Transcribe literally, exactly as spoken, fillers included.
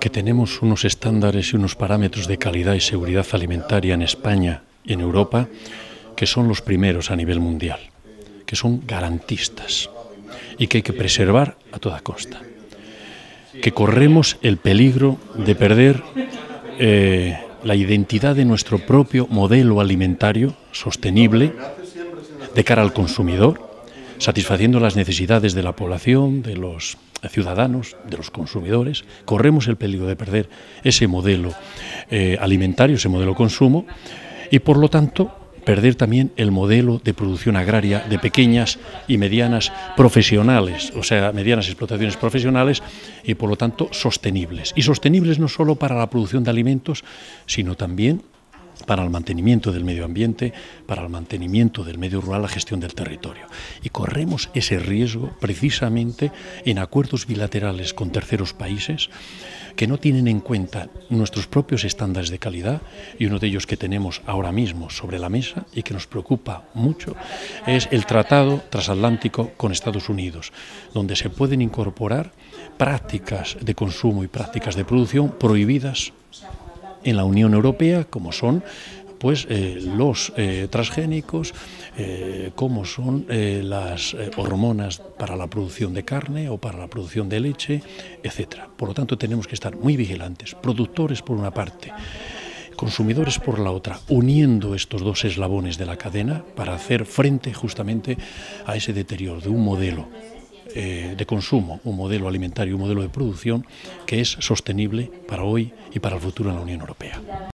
que tenemos unos estándares y unos parámetros de calidad y seguridad alimentaria en España y en Europa que son los primeros a nivel mundial, que son garantistas y que hay que preservar a toda costa. Que corremos el peligro de perder eh, la identidad de nuestro propio modelo alimentario sostenible de cara al consumidor, satisfaciendo las necesidades de la población, de los ciudadanos, de los consumidores. Corremos el peligro de perder ese modelo eh, alimentario, ese modelo consumo, y por lo tanto perder también el modelo de producción agraria de pequeñas y medianas profesionales, o sea, medianas explotaciones profesionales y por lo tanto sostenibles. Y sostenibles no solo para la producción de alimentos, sino también para el mantenimiento del medio ambiente, para el mantenimiento del medio rural, la gestión del territorio. Y corremos ese riesgo precisamente en acuerdos bilaterales con terceros países que no tienen en cuenta nuestros propios estándares de calidad, y uno de ellos que tenemos ahora mismo sobre la mesa y que nos preocupa mucho es el Tratado Transatlántico con Estados Unidos, donde se pueden incorporar prácticas de consumo y prácticas de producción prohibidas en la Unión Europea, como son pues eh, los eh, transgénicos, eh, como son eh, las eh, hormonas para la producción de carne o para la producción de leche, etcétera. Por lo tanto, tenemos que estar muy vigilantes, productores por una parte, consumidores por la otra, uniendo estos dos eslabones de la cadena para hacer frente justamente a ese deterioro de un modelo Eh, de consumo, un modelo alimentario, un modelo de producción que es sostenible para hoy y para el futuro en la Unión Europea.